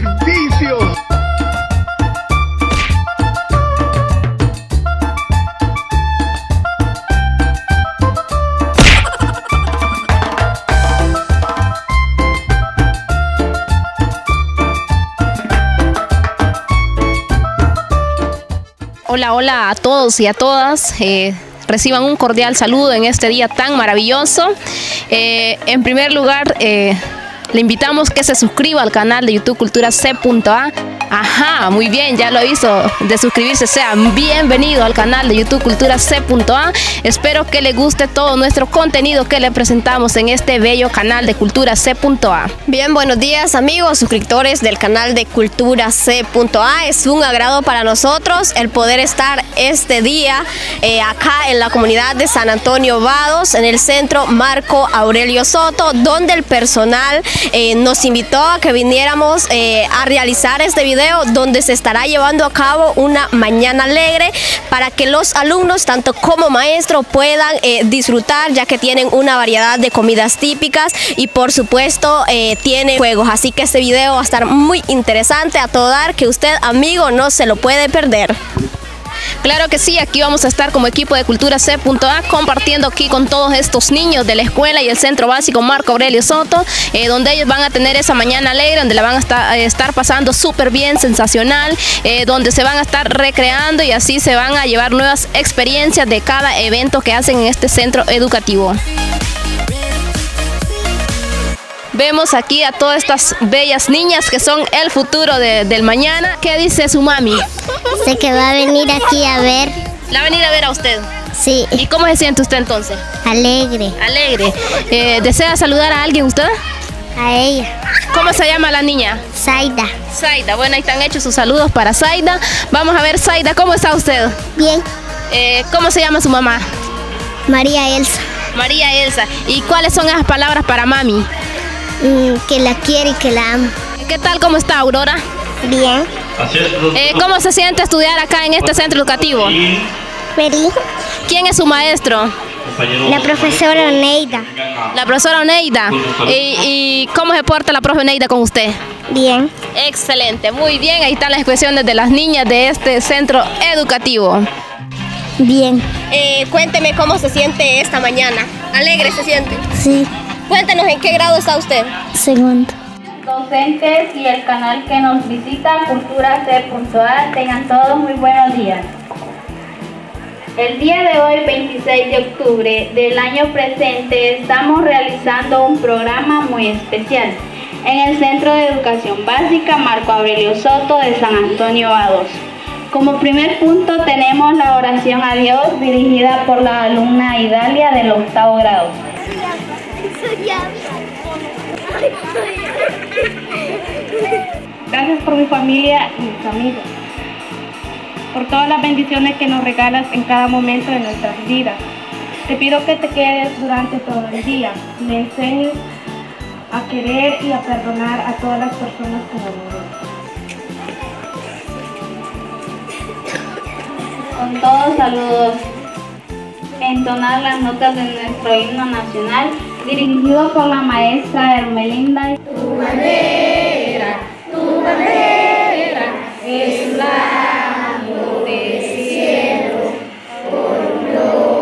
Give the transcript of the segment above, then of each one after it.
servicio! Hola, hola a todos y a todas. Reciban un cordial saludo en este día tan maravilloso. En primer lugar, le invitamos que se suscriba al canal de YouTube Cultura C.A. Ajá, muy bien, ya lo hizo de suscribirse. Sea bienvenido al canal de YouTube Cultura C.A. Espero que le guste todo nuestro contenido que le presentamos en este bello canal de Cultura C.A. Bien, buenos días amigos suscriptores del canal de Cultura C.A. Es un agrado para nosotros el poder estar este día acá en la comunidad de San Antonio Vados, en el centro Marco Aurelio Soto, donde el personal nos invitó a que viniéramos a realizar este video donde se estará llevando a cabo una mañana alegre para que los alumnos, tanto como maestros, puedan disfrutar, ya que tienen una variedad de comidas típicas y por supuesto tienen juegos. Así que este video va a estar muy interesante, a todo dar, que usted, amigo, no se lo puede perder. Claro que sí, aquí vamos a estar como equipo de Cultura C.A. compartiendo aquí con todos estos niños de la escuela y el centro básico Marco Aurelio Soto, donde ellos van a tener esa mañana alegre, donde la van a estar pasando súper bien, sensacional, donde se van a estar recreando y así se van a llevar nuevas experiencias de cada evento que hacen en este centro educativo. Vemos aquí a todas estas bellas niñas que son el futuro del mañana. ¿Qué dice su mami? Sé que va a venir aquí a ver. ¿La va a venir a ver a usted? Sí. ¿Y cómo se siente usted entonces? Alegre. Alegre. ¿Desea saludar a alguien usted? A ella. ¿Cómo se llama la niña? Zaida. Zaida. Bueno, ahí están hechos sus saludos para Zaida. Vamos a ver, Zaida, ¿cómo está usted? Bien. ¿Cómo se llama su mamá? María Elsa. María Elsa. ¿Y cuáles son esas palabras para mami? Que la quiere y que la ama. ¿Qué tal? ¿Cómo está, Aurora? Bien. ¿Cómo se siente estudiar acá en este centro educativo? Feliz. ¿Quién es su maestro? La profesora Oneida. La profesora Oneida. ¿Y cómo se porta la profe Oneida con usted? Bien. Excelente, muy bien. Ahí están las expresiones de las niñas de este centro educativo. Bien. Cuénteme cómo se siente esta mañana. ¿Alegre se siente? Sí. Cuéntenos en qué grado está usted. Segundo. Docentes y el canal que nos visita, Cultura C.A. tengan todos muy buenos días. El día de hoy, 26 de octubre del año presente, estamos realizando un programa muy especial en el Centro de Educación Básica Marco Aurelio Soto de San Antonio Vados. Como primer punto tenemos la oración a Dios dirigida por la alumna Idalia del 8º grado. Gracias por mi familia y mis amigos, por todas las bendiciones que nos regalas en cada momento de nuestras vidas. Te pido que te quedes durante todo el día, me enseñes a querer y a perdonar a todas las personas que nos rodean. Con todos saludos, entonar las notas de nuestro himno nacional, dirigido por la maestra Hermelinda. Tu bandera es blanco de cielo, por un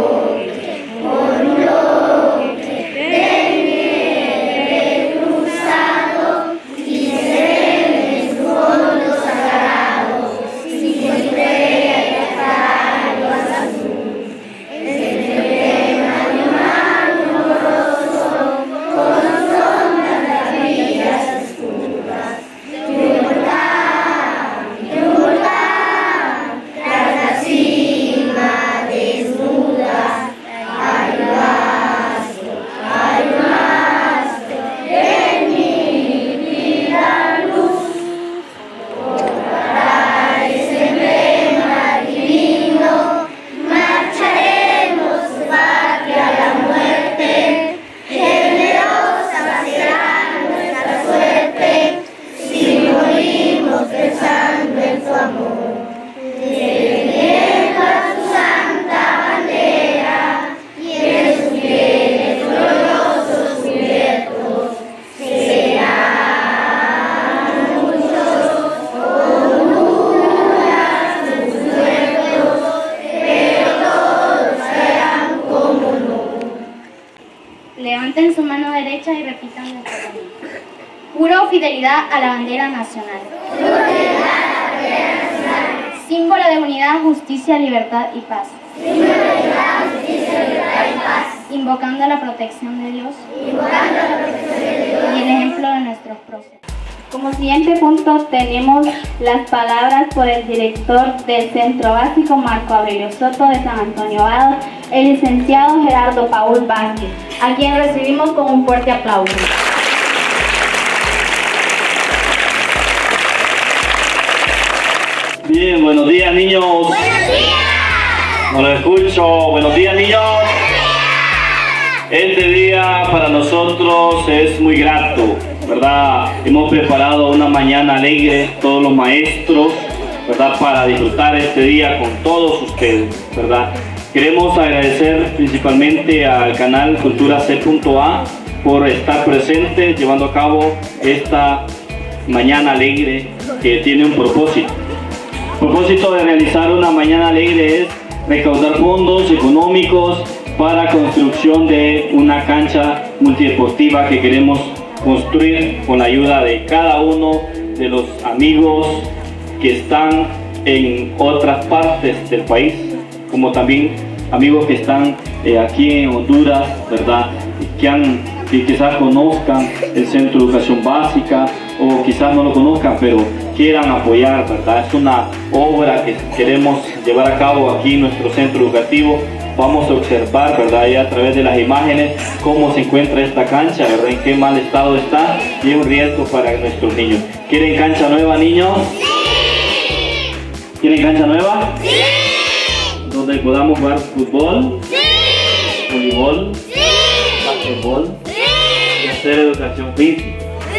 bloque de nieve cruzado, y en el fondo sagrado, sin estrella y rayo azul, el emblema animal amoroso, con sombras de las villas oscuras, de un Levanten su mano derecha y repitan después de mí. Juro fidelidad a la bandera nacional. Símbolo de unidad, justicia, libertad y paz. Invocando la protección de Dios. Y el ejemplo de nuestros próceres. Como siguiente punto tenemos las palabras por el director del Centro Básico Marco Aurelio Soto de San Antonio Vados, el licenciado Gerardo Paul Vázquez, a quien recibimos con un fuerte aplauso. Bien, buenos días niños. ¡Buenos días! No lo escucho. Buenos días niños. Este día para nosotros es muy grato, ¿verdad? Hemos preparado una mañana alegre, todos los maestros, ¿verdad? Para disfrutar este día con todos ustedes, ¿verdad? Queremos agradecer principalmente al canal Cultura C.A por estar presente, llevando a cabo esta mañana alegre que tiene un propósito. El propósito de realizar una mañana alegre es recaudar fondos económicos para construcción de una cancha multideportiva que queremos construir con la ayuda de cada uno de los amigos que están en otras partes del país, como también amigos que están aquí en Honduras, ¿verdad? Que quizás conozcan el Centro de Educación Básica o quizás no lo conozcan, pero quieran apoyar, ¿verdad? Es una obra que queremos llevar a cabo aquí en nuestro centro educativo. Vamos a observar, ¿verdad? Y a través de las imágenes cómo se encuentra esta cancha, ¿verdad? En qué mal estado está y es un riesgo para nuestros niños. ¿Quieren cancha nueva, niños? ¡Sí! ¿Quieren cancha nueva? ¡Sí! Donde podamos jugar fútbol, ¡sí! Voleibol, ¡sí! Básquetbol, ¡sí! Y hacer educación física.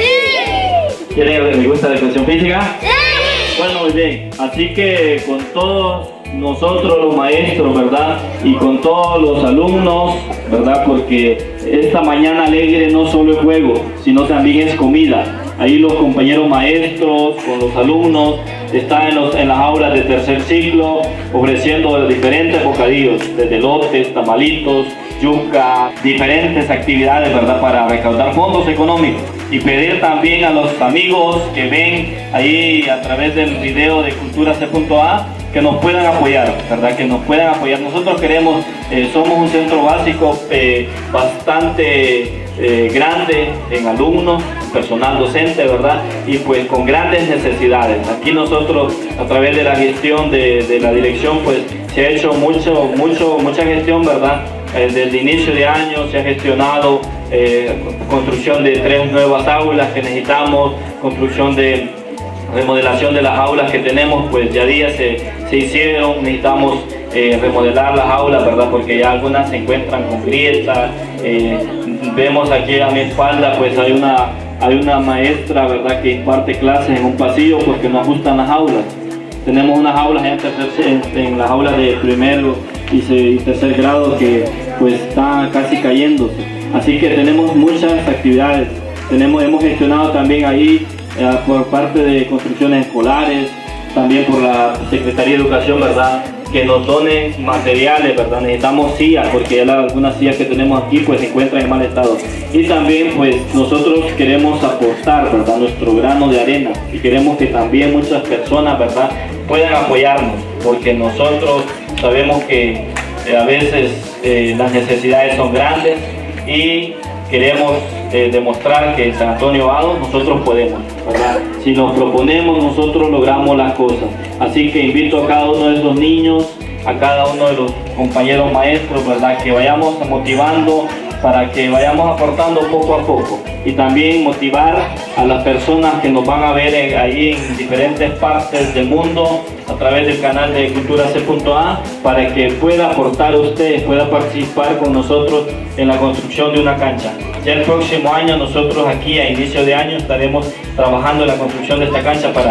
¡Sí! ¿Quieren que me gusta la educación física? ¡Sí! Bueno, muy bien. Así que con todos nosotros los maestros, ¿verdad? Y con todos los alumnos, ¿verdad? Porque esta mañana alegre no solo es juego, sino también es comida. Ahí los compañeros maestros con los alumnos están en las aulas de tercer ciclo ofreciendo diferentes bocadillos, desde elotes, tamalitos, yuca, diferentes actividades, ¿verdad? Para recaudar fondos económicos. Y pedir también a los amigos que ven ahí a través del video de Cultura C.A que nos puedan apoyar, ¿verdad? Que nos puedan apoyar. Nosotros queremos, somos un centro básico bastante grande en alumnos, personal docente, ¿verdad? Y pues con grandes necesidades. Aquí nosotros, a través de la gestión de la dirección, pues se ha hecho mucha gestión, ¿verdad? Desde el inicio de año se ha gestionado construcción de 3 nuevas aulas que necesitamos, construcción de remodelación de las aulas que tenemos, pues ya días se hicieron, necesitamos remodelar las aulas, ¿verdad? Porque ya algunas se encuentran con grietas. Vemos aquí a mi espalda, pues hay una maestra, ¿verdad? Que imparte clases en un pasillo porque no ajustan las aulas. Tenemos unas aulas en las aulas de primero y tercer grado que pues están casi cayéndose. Así que tenemos muchas actividades. Hemos gestionado también ahí por parte de construcciones escolares, también por la Secretaría de Educación, ¿verdad? Que nos donen materiales, ¿verdad? Necesitamos sillas, porque ya algunas sillas que tenemos aquí pues se encuentran en mal estado. Y también pues nosotros queremos aportar, ¿verdad? Nuestro grano de arena, y queremos que también muchas personas, ¿verdad? Puedan apoyarnos, porque nosotros sabemos que a veces las necesidades son grandes y queremos demostrar que en San Antonio Vados nosotros podemos, ¿verdad? Si nos proponemos, nosotros logramos las cosas. Así que invito a cada uno de esos niños, a cada uno de los compañeros maestros, ¿verdad? Que vayamos motivando para que vayamos aportando poco a poco. Y también motivar a las personas que nos van a ver ahí en diferentes partes del mundo a través del canal de Cultura C.A para que pueda aportar usted, pueda participar con nosotros en la construcción de una cancha. Ya el próximo año nosotros aquí a inicio de año estaremos trabajando en la construcción de esta cancha para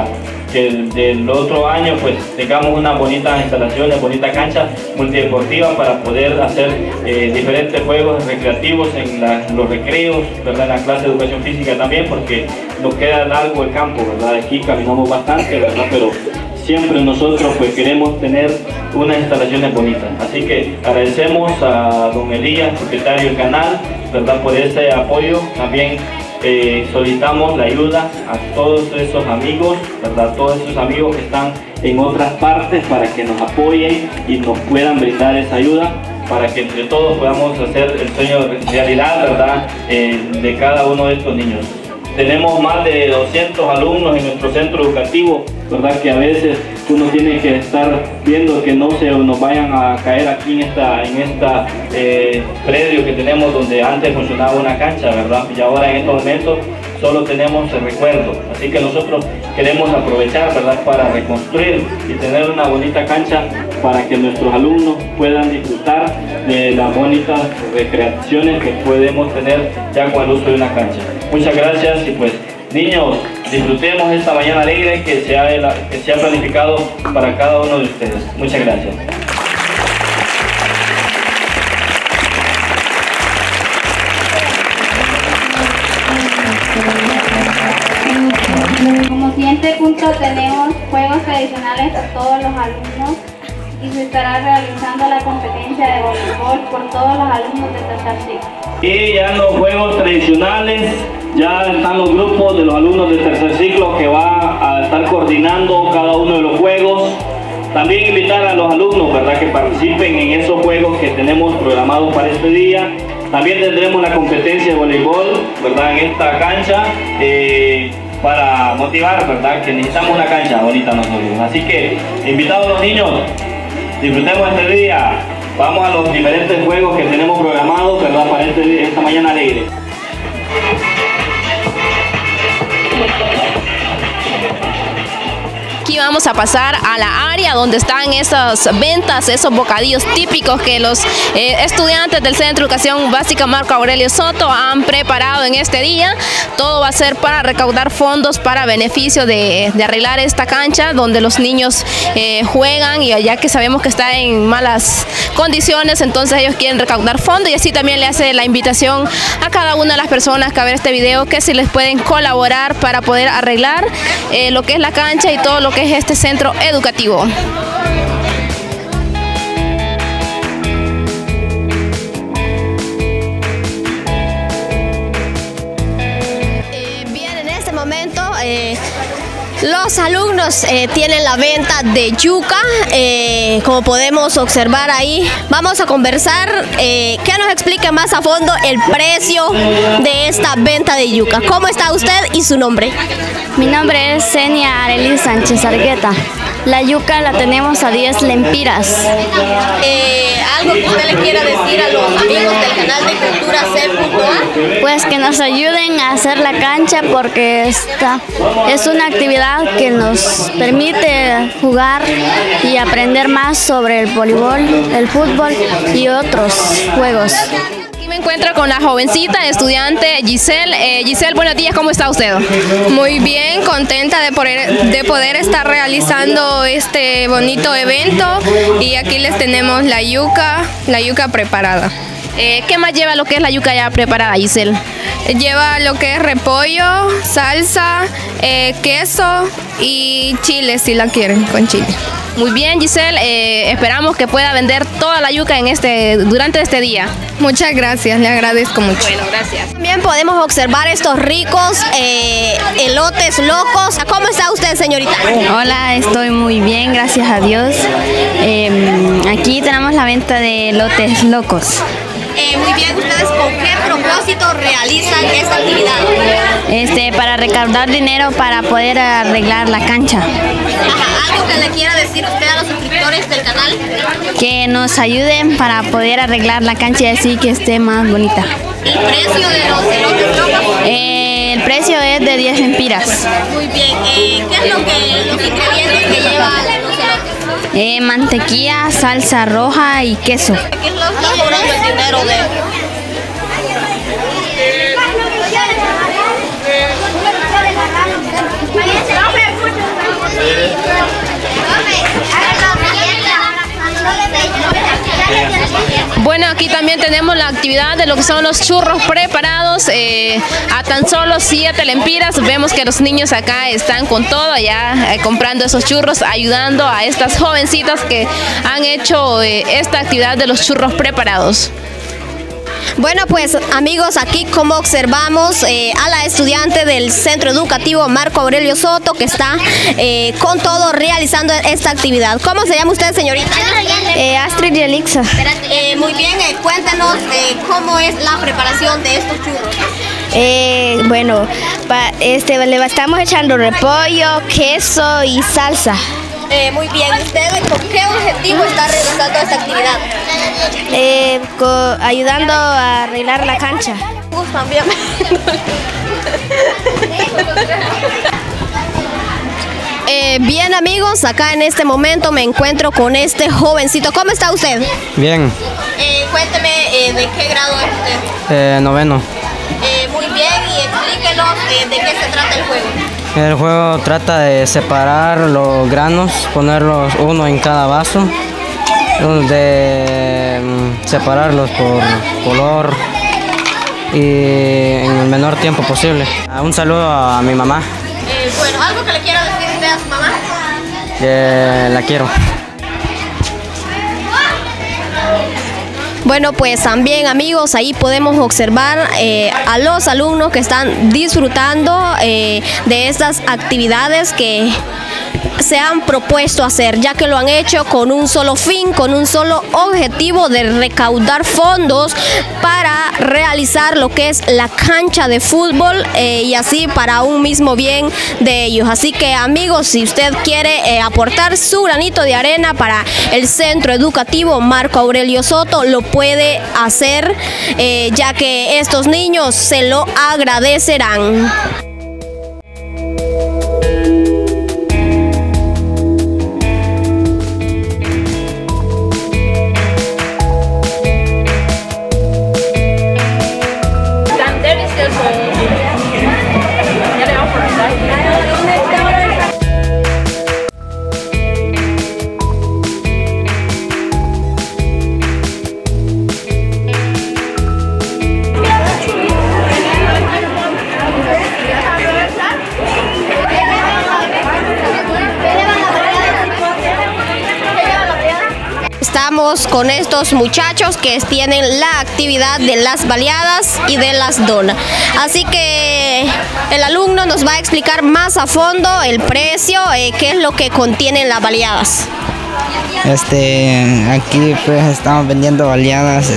que del otro año pues tengamos unas bonitas instalaciones, bonita cancha multideportiva para poder hacer diferentes juegos recreativos en los recreos, ¿verdad? En la clase de educación física también, porque nos queda largo el campo, ¿verdad? Aquí caminamos bastante, ¿verdad? Pero siempre nosotros pues queremos tener unas instalaciones bonitas. Así que agradecemos a don Elías, propietario del canal, ¿verdad? Por ese apoyo. También solicitamos la ayuda a todos esos amigos, ¿verdad? Todos esos amigos que están en otras partes para que nos apoyen y nos puedan brindar esa ayuda para que entre todos podamos hacer el sueño realidad, ¿verdad? De cada uno de estos niños. Tenemos más de 200 alumnos en nuestro centro educativo, ¿verdad? Que a veces uno tiene que estar viendo que no se nos vayan a caer aquí en esta predio que tenemos donde antes funcionaba una cancha, ¿verdad? Y ahora en estos momentos solo tenemos el recuerdo. Así que nosotros queremos aprovechar, ¿verdad? Para reconstruir y tener una bonita cancha para que nuestros alumnos puedan disfrutar de las bonitas recreaciones que podemos tener ya con el uso de una cancha. Muchas gracias y pues niños, disfrutemos esta mañana alegre que se ha planificado para cada uno de ustedes. Muchas gracias. Como siguiente punto tenemos juegos tradicionales a todos los alumnos y se estará realizando la competencia de voleibol por todos los alumnos de tercer ciclo. Y ya en los juegos tradicionales ya están los grupos de los alumnos de tercer ciclo que va a estar coordinando cada uno de los juegos. También invitar a los alumnos, ¿verdad?, que participen en esos juegos que tenemos programados para este día. También tendremos la competencia de voleibol, ¿verdad?, en esta cancha para motivar, ¿verdad?, que necesitamos una cancha bonita nosotros. Así que invitados los niños, disfrutemos este día. Vamos a los diferentes juegos que tenemos programados, ¿verdad?, para esta mañana alegre. Aquí vamos a pasar a la área donde están esas ventas, esos bocadillos típicos que los estudiantes del Centro de Educación Básica Marco Aurelio Soto han preparado en este día. Todo va a ser para recaudar fondos para beneficio de arreglar esta cancha donde los niños juegan, y ya que sabemos que está en malas condiciones, entonces ellos quieren recaudar fondos, y así también le hace la invitación a cada una de las personas que va a ver este video que si les pueden colaborar para poder arreglar lo que es la cancha y todo lo que es este centro educativo. Bien, en este momento los alumnos tienen la venta de yuca, como podemos observar ahí. Vamos a conversar, que nos explique más a fondo el precio de esta venta de yuca. ¿Cómo está usted y su nombre? Mi nombre es Senia Arely Sánchez Argueta. La yuca la tenemos a 10 lempiras. ¿Algo que usted le quiera decir a los amigos del canal de Cultura C.A? Pues que nos ayuden a hacer la cancha, porque esta es una actividad que nos permite jugar y aprender más sobre el voleibol, el fútbol y otros juegos. Me encuentro con la jovencita estudiante Giselle. Giselle, buenos días, ¿cómo está usted? Muy bien, contenta de poder estar realizando este bonito evento, y aquí les tenemos la yuca preparada. ¿Qué más lleva lo que es la yuca ya preparada, Giselle? Lleva lo que es repollo, salsa, queso y chile si la quieren con chile. Muy bien, Giselle, esperamos que pueda vender toda la yuca durante este día. Muchas gracias, le agradezco mucho. Bueno, gracias. También podemos observar estos ricos elotes locos. ¿Cómo está usted, señorita? Hola, estoy muy bien, gracias a Dios. Aquí tenemos la venta de elotes locos. Muy bien, ¿ustedes con qué propósito realizan esta actividad? Para recaudar dinero para poder arreglar la cancha. Ajá, ¿algo que le quiera decir usted a los suscriptores del canal? Que nos ayuden para poder arreglar la cancha y así que esté más bonita. ¿El precio de los elotes locos? El precio es de 10 lempiras. Muy bien, ¿qué es los ingredientes que llevan los elotes? Mantequilla, salsa roja y queso. ¿Qué es lo que está cobrando el dinero de...? Bueno, aquí también tenemos la actividad de lo que son los churros preparados a tan solo 7 lempiras. Vemos que los niños acá están con todo ya comprando esos churros, ayudando a estas jovencitas que han hecho esta actividad de los churros preparados. Bueno, pues amigos, aquí como observamos a la estudiante del Centro Educativo Marco Aurelio Soto, que está con todo realizando esta actividad. ¿Cómo se llama usted, señorita? Astrid y Elixa. Muy bien, cuéntenos cómo es la preparación de estos churros. Bueno, le estamos echando repollo, queso y salsa. Muy bien, ¿usted con qué objetivo está realizando esta actividad? Ayudando a arreglar la cancha. También. Bien amigos, acá en este momento me encuentro con este jovencito. ¿Cómo está usted? Bien. Cuénteme de qué grado es usted. Noveno. Muy bien, y explíquenos de qué se trata el juego. El juego trata de separar los granos, ponerlos uno en cada vaso, de separarlos por color y en el menor tiempo posible. Un saludo a mi mamá. Bueno, ¿algo que le quiera decir usted a su mamá? La quiero. Bueno, pues también amigos, ahí podemos observar a los alumnos que están disfrutando de estas actividades que se han propuesto hacer, ya que lo han hecho con un solo fin, con un solo objetivo de recaudar fondos para realizar lo que es la cancha de fútbol y así para un mismo bien de ellos. Así que amigos, si usted quiere aportar su granito de arena para el Centro Educativo Marco Aurelio Soto, lo puede hacer, ya que estos niños se lo agradecerán. Estamos con estos muchachos que tienen la actividad de las baleadas y de las donas. Así que el alumno nos va a explicar más a fondo el precio, qué es lo que contienen las baleadas. Aquí pues estamos vendiendo baleadas,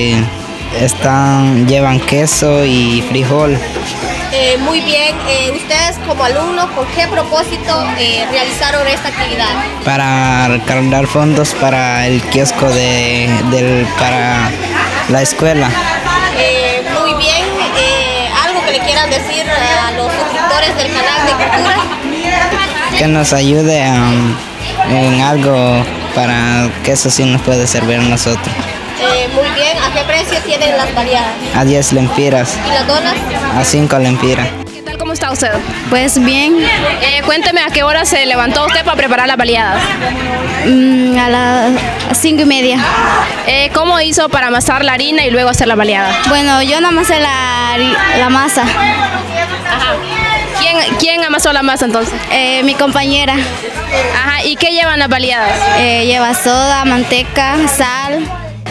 llevan queso y frijol. Muy bien, ustedes como alumnos, ¿con qué propósito realizaron esta actividad? Para recaudar fondos para el kiosco para la escuela. Muy bien, ¿algo que le quieran decir a los suscriptores del canal de Cultura? Que nos ayude en algo para que eso sí nos puede servir a nosotros. Muy bien, ¿a qué precio tienen las baleadas? A 10 lempiras. ¿Y las donas? A 5 lempiras. ¿Qué tal? ¿Cómo está usted? Pues bien. Cuénteme a qué hora se levantó usted para preparar las baleadas. A las 5:30. ¿Cómo hizo para amasar la harina y luego hacer la baleada? Bueno, yo no amasé la masa. Ajá. ¿Quién amasó la masa entonces? Mi compañera. Ajá. ¿Y qué llevan las baleadas? Lleva soda, manteca, sal.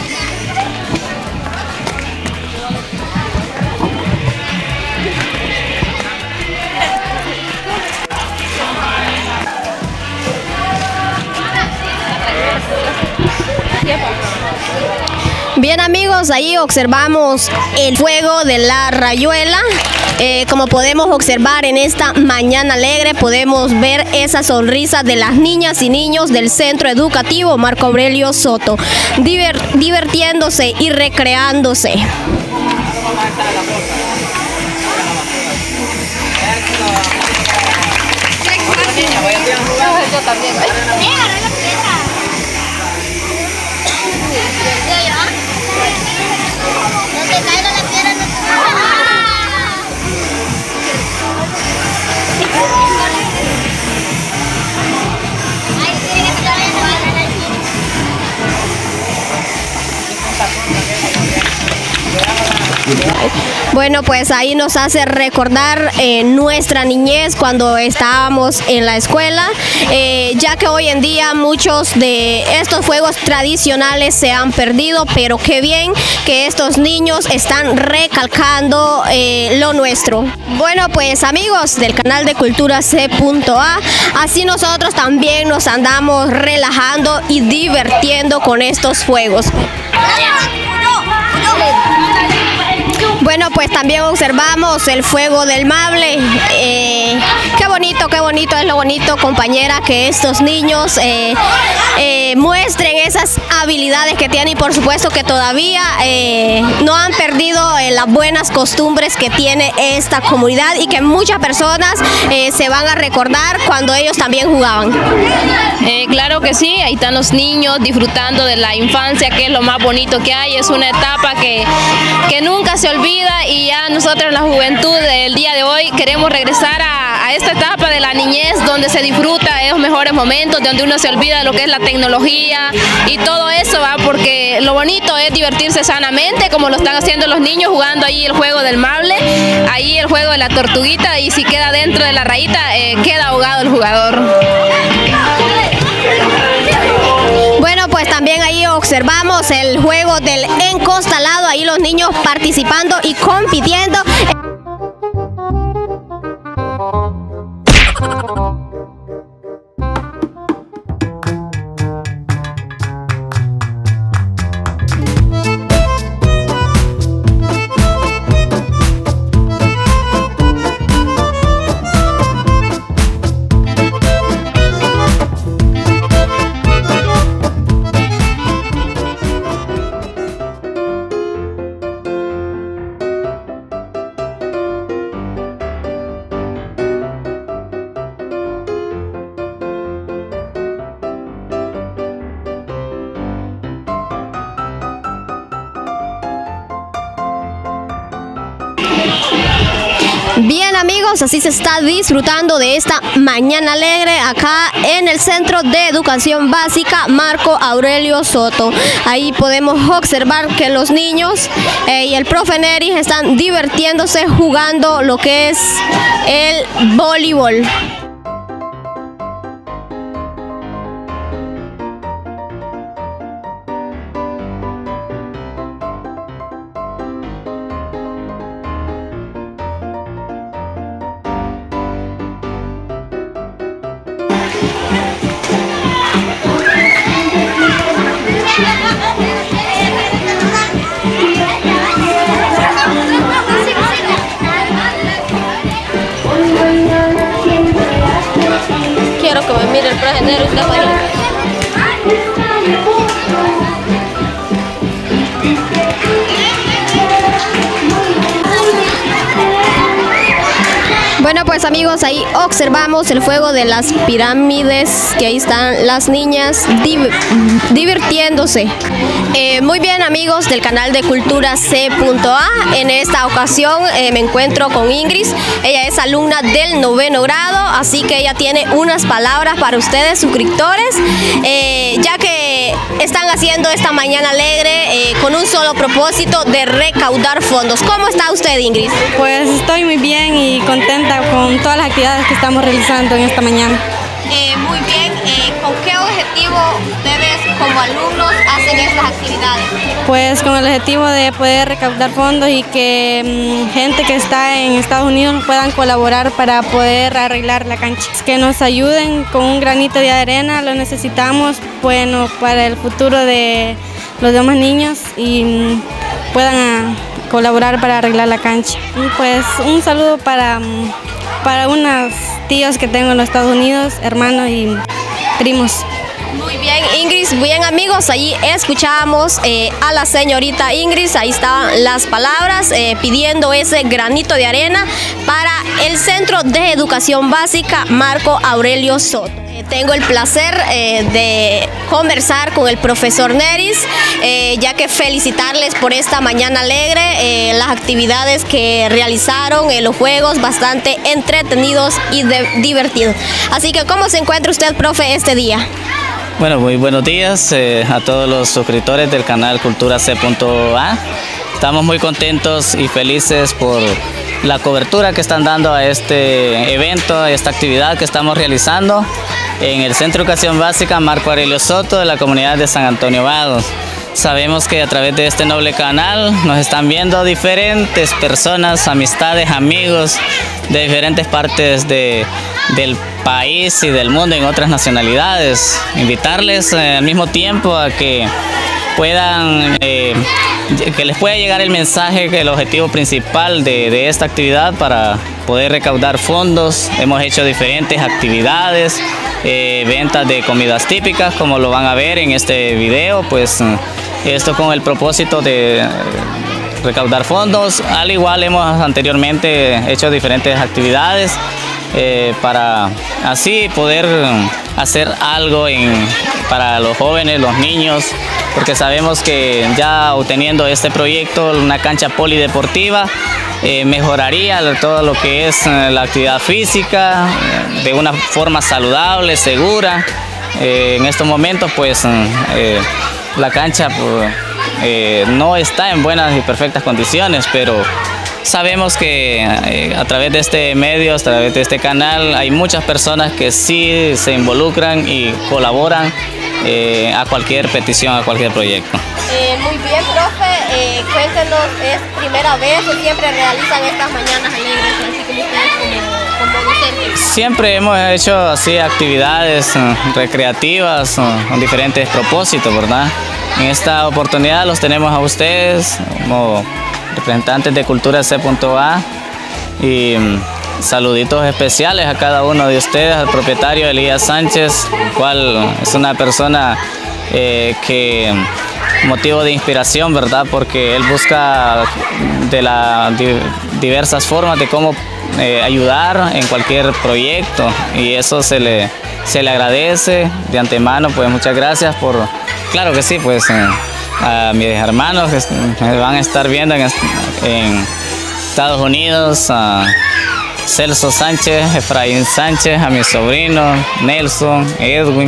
Bien amigos, ahí observamos el fuego de la rayuela. Como podemos observar en esta mañana alegre, podemos ver esa sonrisa de las niñas y niños del Centro Educativo Marco Aurelio Soto, divirtiéndose y recreándose. Bueno, pues ahí nos hace recordar nuestra niñez cuando estábamos en la escuela, ya que hoy en día muchos de estos juegos tradicionales se han perdido, pero qué bien que estos niños están recalcando lo nuestro. Bueno, pues amigos del canal de Cultura C.A, así nosotros también nos andamos relajando y divirtiendo con estos juegos. Bueno, pues también observamos el fuego del mable. Qué bonito es lo bonito, compañera, que estos niños muestren esas habilidades que tienen y por supuesto que todavía no han perdido las buenas costumbres que tiene esta comunidad y que muchas personas se van a recordar cuando ellos también jugaban. Claro que sí, ahí están los niños disfrutando de la infancia, que es lo más bonito que hay. Es una etapa que nunca se olvida y ya nosotros en la juventud del día de hoy queremos regresar a esta etapa de la niñez donde se disfruta de los mejores momentos, donde uno se olvida de lo que es la tecnología y todo eso, ¿va? Porque lo bonito es divertirse sanamente como lo están haciendo los niños jugando ahí el juego del mable, ahí el juego de la tortuguita, y si queda dentro de la rayita queda ahogado el jugador. Bueno, pues también ahí observamos el juego del encostalado, ahí los niños participando y compitiendo. Bien amigos, así se está disfrutando de esta mañana alegre acá en el Centro de Educación Básica Marco Aurelio Soto. Ahí podemos observar que los niños y el profe Neris están divirtiéndose jugando lo que es el voleibol. Quiero que me mire el profe Neris. Bueno, pues amigos, ahí observamos el fuego de las pirámides, que ahí están las niñas divirtiéndose. Muy bien amigos del canal de Cultura C.A, en esta ocasión me encuentro con Ingrid. Ella es alumna del 9º grado, así que ella tiene unas palabras para ustedes, suscriptores, ya que están haciendo esta mañana alegre con un solo propósito de recaudar fondos. ¿Cómo está usted, Ingrid? Pues estoy muy bien y contenta con todas las actividades que estamos realizando en esta mañana. Muy bien, ¿con qué objetivo ustedes como alumnos hacen estas actividades? Pues con el objetivo de poder recaudar fondos y que gente que está en Estados Unidos puedan colaborar para poder arreglar la cancha. Que nos ayuden con un granito de arena, lo necesitamos, bueno, para el futuro de los demás niños y puedan colaborar para arreglar la cancha. Pues un saludo para unos tíos que tengo en los Estados Unidos, hermanos y primos. Muy bien, Ingrid. Bien amigos, allí escuchamos a la señorita Ingrid, ahí estaban las palabras pidiendo ese granito de arena para el Centro de Educación Básica Marco Aurelio Soto. Tengo el placer de conversar con el profesor Neris, ya que felicitarles por esta mañana alegre, las actividades que realizaron, los juegos bastante entretenidos y divertidos. Así que, ¿cómo se encuentra usted, profe, este día? Bueno, muy buenos días a todos los suscriptores del canal Cultura C.A. Estamos muy contentos y felices por la cobertura que están dando a este evento, a esta actividad que estamos realizando en el Centro de Educación Básica Marco Aurelio Soto de la comunidad de San Antonio Vados. Sabemos que a través de este noble canal nos están viendo diferentes personas, amistades, amigos de diferentes partes del país y del mundo en otras nacionalidades. Invitarles al mismo tiempo a que puedan, que les pueda llegar el mensaje, que el objetivo principal de esta actividad para poder recaudar fondos. Hemos hecho diferentes actividades, ventas de comidas típicas, como lo van a ver en este video, pues esto con el propósito de recaudar fondos. Al igual hemos anteriormente hecho diferentes actividades para así poder hacer algo para los jóvenes, los niños, porque sabemos que ya obteniendo este proyecto, una cancha polideportiva, mejoraría todo lo que es la actividad física de una forma saludable, segura. En estos momentos pues la cancha no está en buenas y perfectas condiciones, pero sabemos que a través de este medio, a través de este canal, hay muchas personas que sí se involucran y colaboran a cualquier petición, a cualquier proyecto. Muy bien, profe, cuéntenos, ¿es primera vez o siempre realizan estas mañanas alegres, así como ustedes como docentes? Siempre hemos hecho así actividades recreativas con diferentes propósitos, ¿verdad? En esta oportunidad los tenemos a ustedes como representantes de Cultura C.A y saluditos especiales a cada uno de ustedes, al propietario Elías Sánchez, el cual es una persona que motivo de inspiración, ¿verdad? Porque él busca de las diversas formas de cómo ayudar en cualquier proyecto, y eso se le agradece de antemano. Pues muchas gracias por, claro que sí, pues a mis hermanos que me van a estar viendo en Estados Unidos, a Celso Sánchez, Efraín Sánchez, a mi sobrino Nelson, Edwin,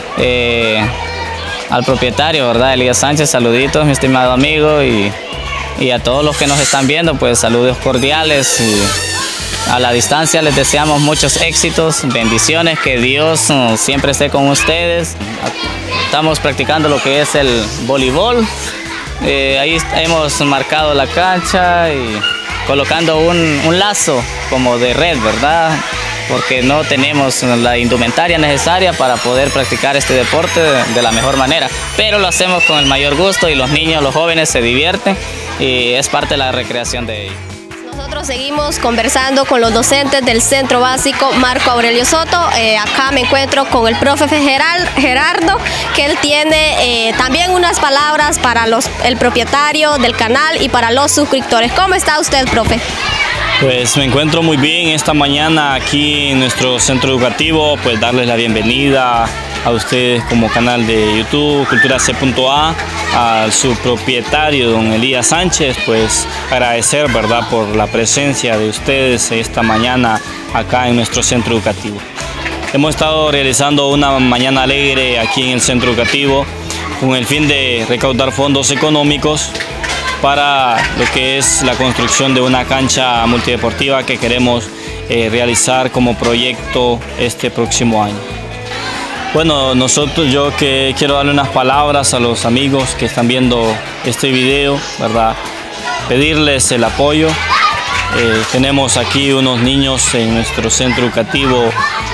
al propietario, ¿verdad? Elías Sánchez, saluditos, mi estimado amigo, y a todos los que nos están viendo, pues saludos cordiales, y a la distancia les deseamos muchos éxitos, bendiciones, que Dios siempre esté con ustedes. Estamos practicando lo que es el voleibol, ahí hemos marcado la cancha y colocando un lazo como de red, ¿verdad? Porque no tenemos la indumentaria necesaria para poder practicar este deporte de la mejor manera, pero lo hacemos con el mayor gusto y los niños, los jóvenes se divierten y es parte de la recreación de ellos. Nosotros seguimos conversando con los docentes del Centro Básico Marco Aurelio Soto. Acá me encuentro con el profe Gerardo, que él tiene también unas palabras para el propietario del canal y para los suscriptores. ¿Cómo está usted, profe? Pues me encuentro muy bien esta mañana aquí en nuestro centro educativo, pues darles la bienvenida a ustedes como canal de YouTube, Cultura C.A, a su propietario, don Elías Sánchez, pues agradecer, ¿verdad?, por la presencia de ustedes esta mañana acá en nuestro centro educativo. Hemos estado realizando una mañana alegre aquí en el centro educativo con el fin de recaudar fondos económicos para lo que es la construcción de una cancha multideportiva que queremos realizar como proyecto este próximo año. Bueno, yo que quiero darle unas palabras a los amigos que están viendo este video, ¿verdad? Pedirles el apoyo. Tenemos aquí unos niños en nuestro centro educativo,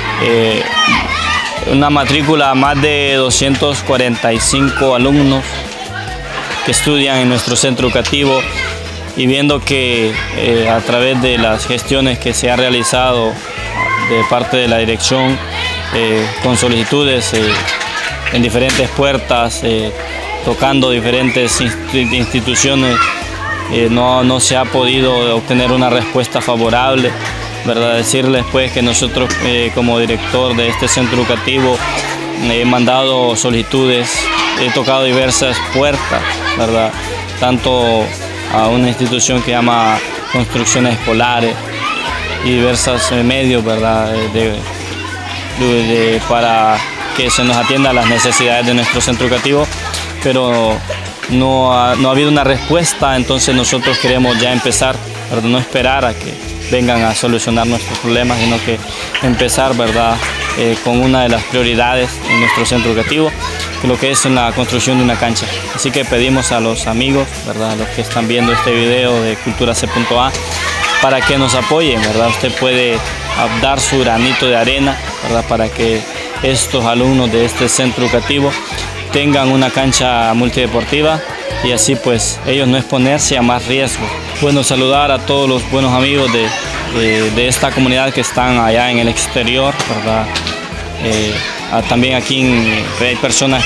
una matrícula más de 245 alumnos que estudian en nuestro centro educativo, y viendo que a través de las gestiones que se ha realizado de parte de la dirección, con solicitudes en diferentes puertas, tocando diferentes instituciones, no se ha podido obtener una respuesta favorable, ¿verdad? Decirles pues que nosotros como director de este centro educativo he mandado solicitudes, he tocado diversas puertas, ¿verdad? Tanto a una institución que llama Construcciones Escolares y diversos medios, ¿verdad?, para que se nos atienda a las necesidades de nuestro centro educativo, pero no ha habido una respuesta, entonces nosotros queremos ya empezar, ¿verdad? No esperar a que vengan a solucionar nuestros problemas, sino que empezar, ¿verdad? Con una de las prioridades en nuestro centro educativo, lo que es en la construcción de una cancha. Así que pedimos a los amigos, ¿verdad? A los que están viendo este video de culturac.a, para que nos apoyen, ¿verdad? Usted puede dar su granito de arena, ¿verdad? Para que estos alumnos de este centro educativo tengan una cancha multideportiva y así pues ellos no exponerse a más riesgo. Bueno, saludar a todos los buenos amigos de esta comunidad que están allá en el exterior, ¿verdad? También aquí hay personas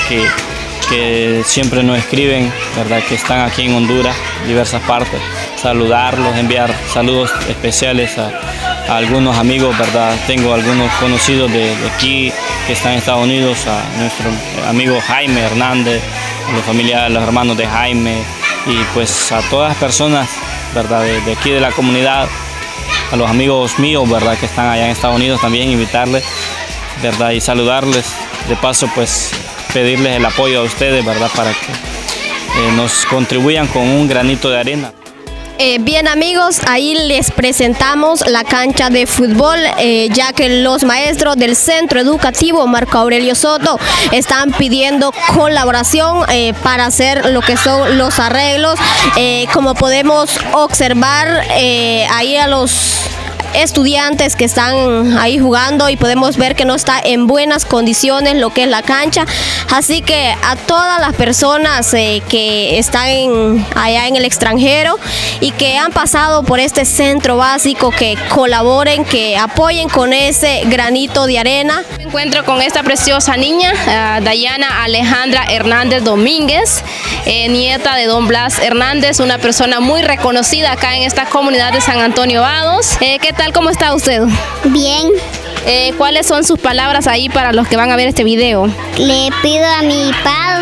que siempre nos escriben, ¿verdad? Que están aquí en Honduras, diversas partes. Saludarlos, enviar saludos especiales a algunos amigos, ¿verdad? Tengo algunos conocidos de aquí que están en Estados Unidos, a nuestro amigo Jaime Hernández, a los familiares, los hermanos de Jaime, y pues a todas las personas, ¿verdad? De aquí de la comunidad, a los amigos míos, ¿verdad? Que están allá en Estados Unidos también, invitarles, ¿verdad? Y saludarles, de paso pues pedirles el apoyo a ustedes, ¿verdad? Para que nos contribuyan con un granito de arena. Bien amigos, ahí les presentamos la cancha de fútbol, ya que los maestros del Centro Educativo Marco Aurelio Soto están pidiendo colaboración para hacer lo que son los arreglos. Como podemos observar ahí a los estudiantes que están ahí jugando, y podemos ver que no está en buenas condiciones lo que es la cancha, así que a todas las personas que están allá en el extranjero y que han pasado por este centro básico, que colaboren, que apoyen con ese granito de arena. Me encuentro con esta preciosa niña, Dayana Alejandra Hernández Domínguez, nieta de don Blas Hernández, una persona muy reconocida acá en esta comunidad de San Antonio Vados. ¿Qué tal? ¿Cómo está usted? Bien. ¿Cuáles son sus palabras ahí para los que van a ver este video? Le pido a mi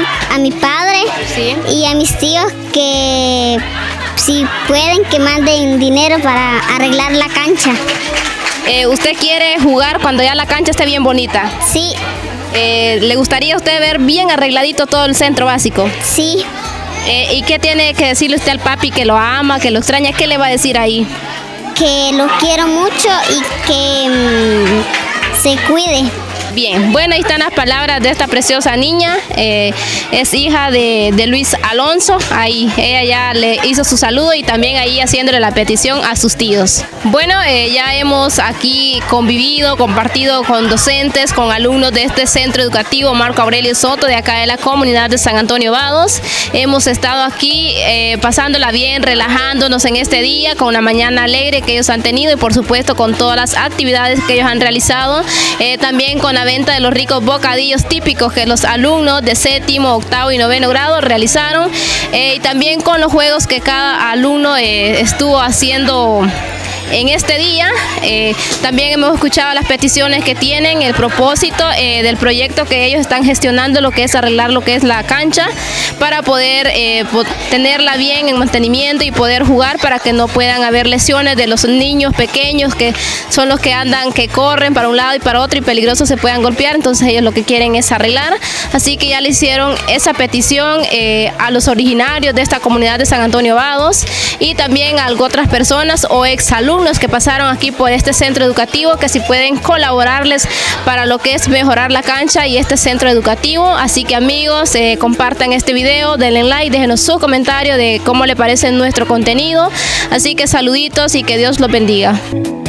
padre, ¿sí?, y a mis tíos que si pueden que manden dinero para arreglar la cancha. ¿Usted quiere jugar cuando ya la cancha esté bien bonita? Sí. ¿Le gustaría a usted ver bien arregladito todo el centro básico? Sí. ¿Y qué tiene que decirle usted al papi, que lo ama, que lo extraña? ¿Qué le va a decir ahí? Que lo quiero mucho y que se cuide. Bien, bueno, ahí están las palabras de esta preciosa niña. Es hija de Luis Alonso. Ahí ella ya le hizo su saludo y también ahí haciéndole la petición a sus tíos. Bueno, ya hemos aquí convivido, compartido con docentes, con alumnos de este centro educativo Marco Aurelio Soto, de acá de la comunidad de San Antonio Vados. Hemos estado aquí pasándola bien, relajándonos en este día, con una mañana alegre que ellos han tenido y por supuesto con todas las actividades que ellos han realizado. También con la venta de los ricos bocadillos típicos que los alumnos de 7º, 8º y 9º grado realizaron, y también con los juegos que cada alumno estuvo haciendo en este día. También hemos escuchado las peticiones que tienen, el propósito del proyecto que ellos están gestionando, lo que es arreglar lo que es la cancha, para poder tenerla bien en mantenimiento y poder jugar, para que no puedan haber lesiones de los niños pequeños, que son los que andan, que corren para un lado y para otro y peligrosos se puedan golpear. Entonces ellos lo que quieren es arreglar, así que ya le hicieron esa petición a los originarios de esta comunidad de San Antonio Vados y también a otras personas o exalumnos que pasaron aquí por este centro educativo, que si pueden colaborarles para lo que es mejorar la cancha y este centro educativo. Así que amigos, compartan este video, denle like, déjenos su comentario de cómo le parece nuestro contenido. Así que saluditos y que Dios los bendiga.